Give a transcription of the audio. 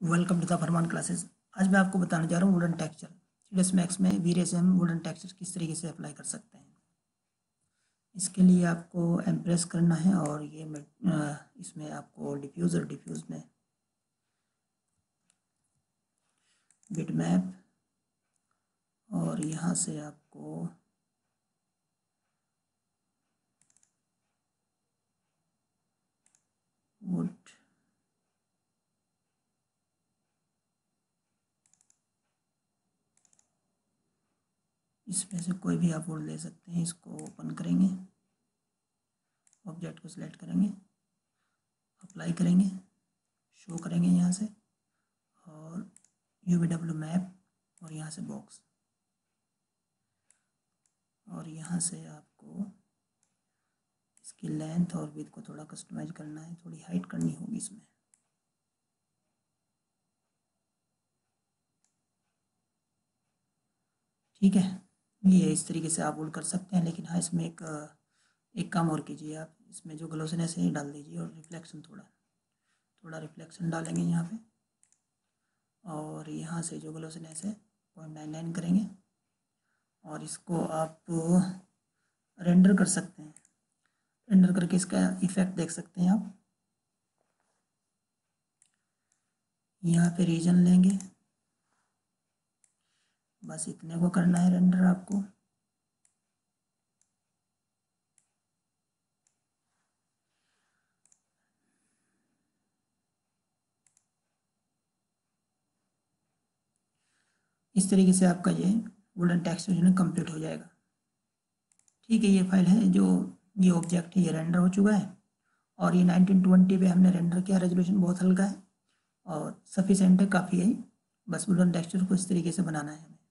Welcome to the Farman classes. आज मैं आपको बताने जा रहा हूँ वुडन टेक्सचर। सीडीएस मैक्स में वीरे से हम वुडन टेक्सचर किस तरीके से अप्लाई कर सकते हैं। इसके लिए आपको एम्प्रेस करना है और ये इसमें आपको डिफ्यूज़ में बिटमैप और यहाँ से आपको वुड इसमें से कोई भी आप वुड ले सकते हैं। इसको ओपन करेंगे, ऑब्जेक्ट को सिलेक्ट करेंगे, अप्लाई करेंगे, शो करेंगे यहाँ से और UVW मैप और यहाँ से बॉक्स और यहाँ से आपको इसकी लेंथ और विड्थ को थोड़ा कस्टमाइज करना है, थोड़ी हाइट करनी होगी इसमें। ठीक है, ये इस तरीके से आप वुड कर सकते हैं। लेकिन हाँ, इसमें एक काम और कीजिए, आप इसमें जो ग्लोसिनेस है डाल दीजिए और रिफ्लेक्शन थोड़ा रिफ्लेक्शन डालेंगे यहाँ पे और यहाँ से जो ग्लोसिनेस है 0.99 करेंगे और इसको आप रेंडर कर सकते हैं। रेंडर करके इसका इफेक्ट देख सकते हैं आप। यहाँ पे रीजन लेंगे, बस इतने को करना है रेंडर आपको। इस तरीके से आपका ये वुडन टेक्सचर जो है कंप्लीट हो जाएगा। ठीक है, ये फाइल है जो ये ऑब्जेक्ट है, ये रेंडर हो चुका है और ये 1920 पे हमने रेंडर किया। रेजोल्यूशन बहुत हल्का है और सफिशिएंट है, काफ़ी है। बस वुडन टेक्सचर को इस तरीके से बनाना है हमें।